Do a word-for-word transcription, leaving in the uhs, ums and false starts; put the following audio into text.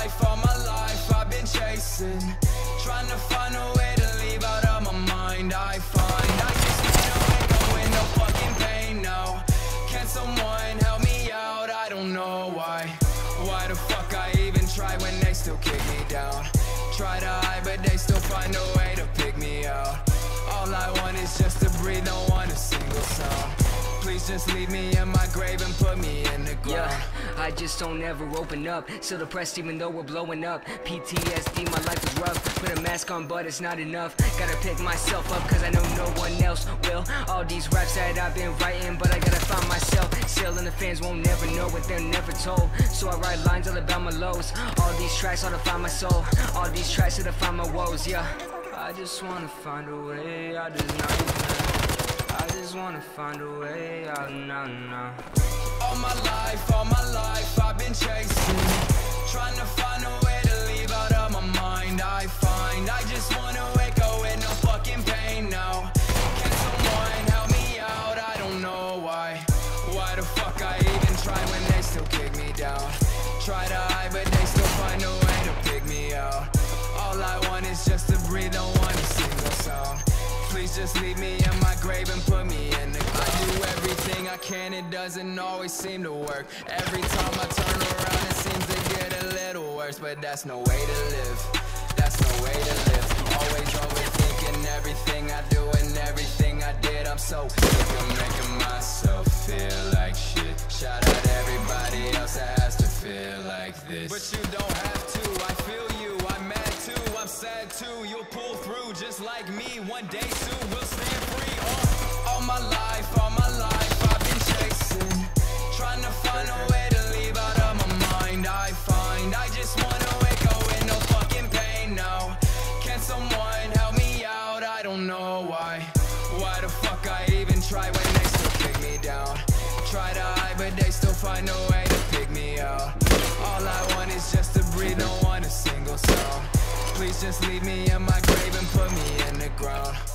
life, all my life I've been chasing, trying to find a way to leave out of my mind. I find I just wanna wake up with no fucking pain now. Can someone help me out? I don't know why. Why the fuck I even try when they still kick me down? Try to hide but they still find a way to pick me out. All I want is just to breathe, don't want a single sound. Please just leave me in my grave and put me in the ground. Yeah, I just don't ever open up. Still depressed even though we're blowing up. P T S D, my life is rough. Put a mask on but it's not enough. Gotta pick myself up cause I know no one else will. All these raps that I've been writing, but I gotta find myself. Still and the fans won't never know what they're never told. So I write lines all about my lows. All these tracks all to find my soul. All these tracks to find my woes, yeah. I just wanna find a way out of nothing. I just wanna find a way out now, now. All my life, all my life I've been chasing, trying to find a way to leave out of my mind. I find I just wanna wake up with no fucking pain now. Can someone help me out? I don't know why. Why the fuck I even try when they still kick me down? Try to hide but they still find a way to pick me out. All I want is just to breathe, don't want a single sound. Please just leave me in my grave and put me in the ground. I do everything I can, it doesn't always seem to work. Every time I turn around it seems to get a little worse. But that's no way to live, that's no way to live. Always overthinking everything I do and everything I did. I'm so sick of making myself feel like shit. Shout out everybody else that has to feel like this. But you don't have to, I feel you, I'm mad too, I'm sad too. You'll pull through just like me, one day soon we'll stand free. Oh, all my life, all my life I've been chasing, trying to find a way to leave out of my mind. I find I just wanna wake up with no fucking pain now. Can someone help me out? I don't know why. Why the fuck I even try when they still kick me down? Try to hide but they still find a way to pick me out. All I want is just to breathe, don't want a single sound. Please just leave me in my grave and put me in the ground.